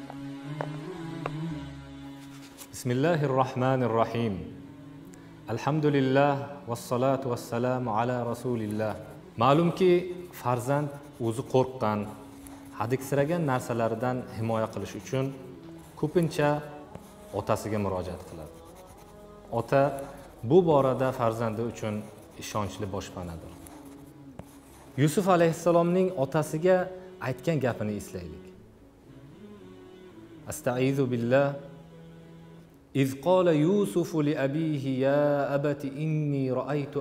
Bismillahirrahmanirrahim. Alhamdulillah vassalatu vassalamu ala rasulillah. Ma'lumki, farzand o'zi qo'rqqan, hadiksiragan narsalaridan himoya qilish uchun ko'pincha otasiga murojaat qiladi. Ota bu borada farzandi uchun ishonchli boshpanadir. Yusuf alayhissalomning otasiga aytgan gapini eslaylik. Astaizu billah. إذ قال يوسف لأبيه يا أبت إني رأيت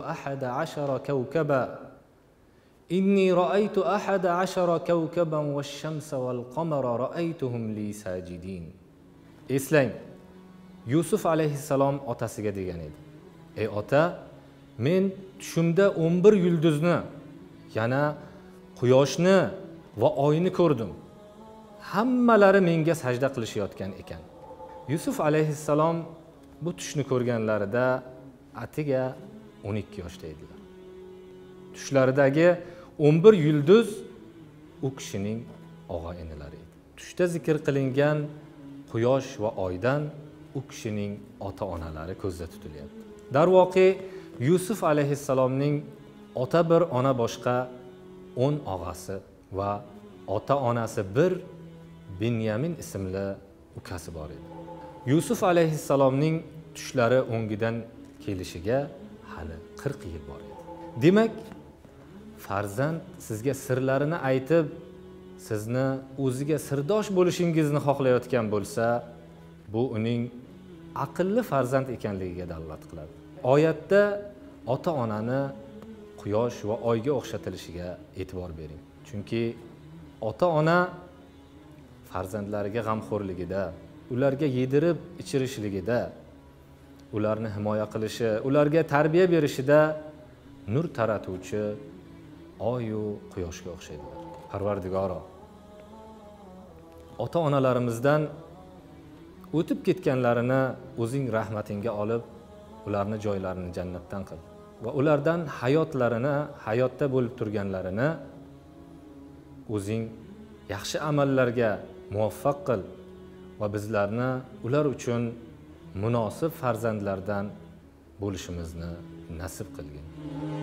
أحد عشر كوكبا والشمس والقمر رأيتهم لي ساجدين. Eslang, Yusuf alayhissalom otasiga degan edi. Ey ota, men tushimda 11 yulduzni, yana quyoshni va oyni ko'rdim. Hammalari menga sajda qilishayotgan ekan. Yusuf alayhissalom bu tushni ko'rganlarida atiga 12 yoshda edilar. Tushlaridagi 11 yulduz u kishining og'a-inilari edi. Tushda zikr qilingan quyosh va oydan u kishining ota-onalari ko'zda tutilyapti. Darvoqe Yusuf alayhissalomning ota bir, ona boshqa 10 og'asi va ota-onasi bir Binyamin ismli ukasi bor edi. Yusuf alayhissalomning tushlari o'ngidan kelishiga hali 40 yil bor edi. Demak, farzand sizga sirlarini aytib, sizni o'ziga sirdosh bo'lishingizni xohlayotgan bo'lsa, bu uning aqlli farzand ekanligiga dalolat qiladi. Oyatda ota-onani quyosh va oyga o'xshatilishiga e'tibor bering. Chunki ota-ona farzandlariga g'amxo'rligida, ularga yedirib ichirishligida, ularni himoya qilishi, ularga tarbiya berishida nur taratuvchi oy va quyoshga o'xshaydilar. Parvardigoro, ota-onalarimizdan o'tib ketganlarini o'zing rahmatingga olib, ularni joylarini jannatdan qil va ulardan hayotda bo'lib turganlarini o'zing yaxshi amallarga muvaffaq qil va bizlarni ular uchun munosib farzandlardan bo'lishimizni nasib qilgin.